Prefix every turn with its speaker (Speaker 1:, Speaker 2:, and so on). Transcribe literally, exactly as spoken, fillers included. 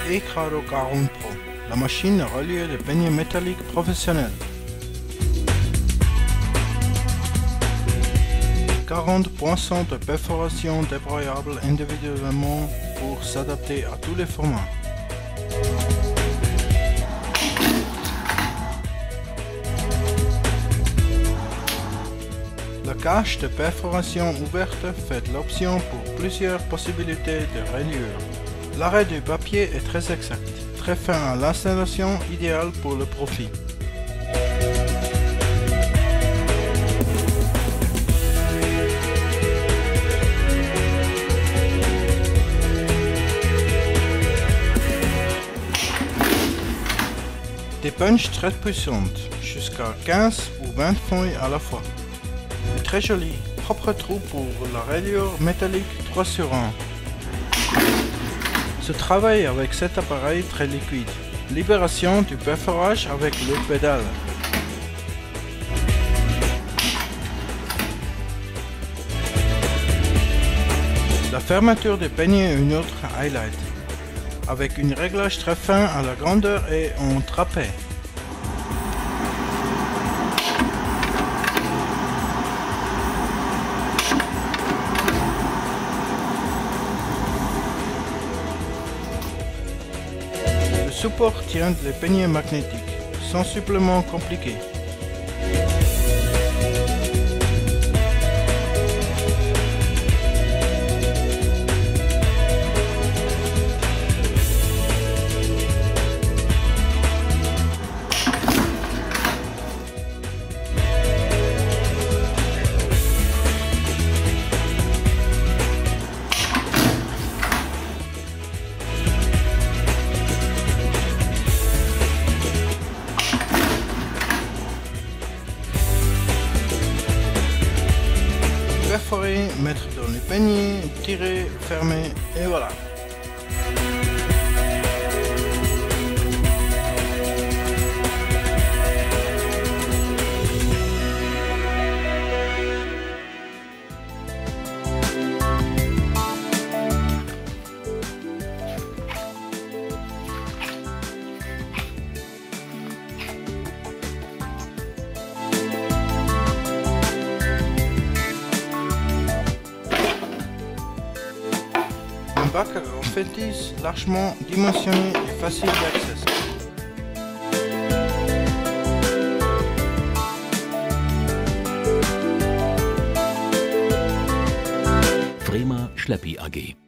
Speaker 1: E-Grado quarante Pro, la machine à relier de peigne métallique professionnel. quarante poinçons de perforation débroyables individuellement pour s'adapter à tous les formats. La cache de perforation ouverte fait l'option pour plusieurs possibilités de rainure. L'arrêt du papier est très exact, très fin à l'installation, idéal pour le profit. Des punches très puissantes, jusqu'à quinze ou vingt feuilles à la fois. Très joli, propre trou pour la rayure métallique trois sur un. Se travaille avec cet appareil très liquide. Libération du perforage avec le pédale. La fermeture des peignes est une autre highlight, avec un réglage très fin à la grandeur et en trapé. Le support tient les peignes magnétiques, sans supplément compliqué. Perforer, mettre dans les peignes, tirer, fermer et voilà. Un bac en fétis largement dimensionné et facile d'accès.
Speaker 2: Vrema Schleppi A G.